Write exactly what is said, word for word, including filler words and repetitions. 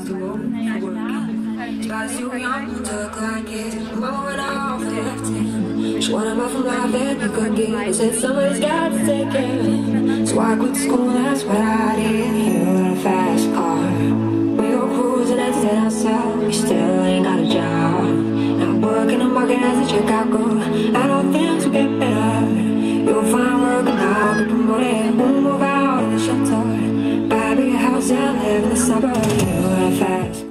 was too old for work. Guys too young to look like it. Moving off the left hand. What am I from life that you could get? Said somebody's got to take care of it. So I quit school, that's what I did. You in a fast car. We go cruising and set outside. We still ain't got a job. Now working the market as a checkout girl. I don't think to get better. You'll find work and I'll get promoted. We'll move out of the shelter. Buy a big house and live in the suburbs. You in a fast